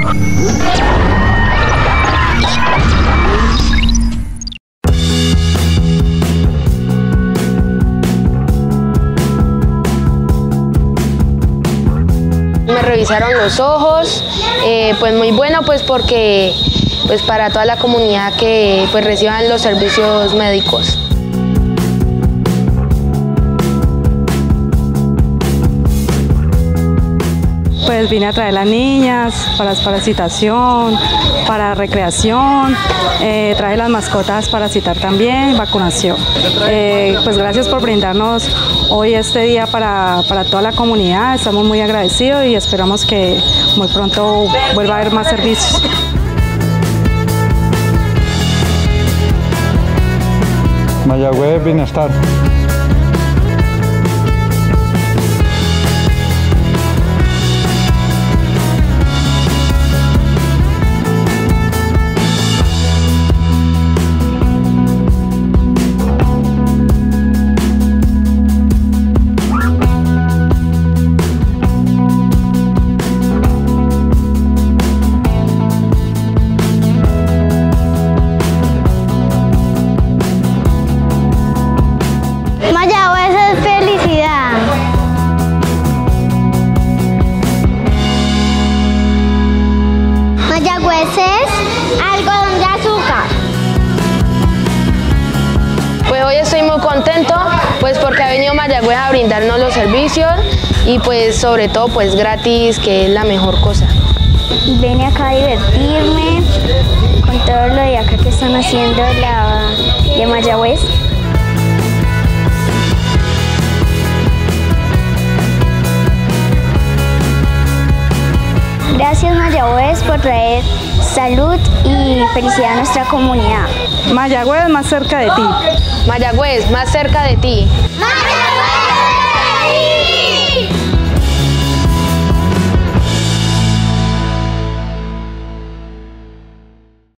Me revisaron los ojos, pues muy bueno pues porque pues para toda la comunidad que pues reciban los servicios médicos. Pues vine a traer a las niñas para parasitación, para recreación, traje las mascotas para citar también, vacunación. Pues gracias por brindarnos hoy este día para toda la comunidad, estamos muy agradecidos y esperamos que muy pronto vuelva a haber más servicios. Mayagüez Bienestar. Mayagüez es felicidad. Mayagüez es algodón de azúcar. Pues hoy estoy muy contento pues porque ha venido Mayagüez a brindarnos los servicios y pues sobre todo pues gratis, que es la mejor cosa. Vine acá a divertirme con todo lo de acá que están haciendo de Mayagüez. Gracias Mayagüez por traer salud y felicidad a nuestra comunidad. Mayagüez más cerca de ti. Mayagüez, más cerca de ti.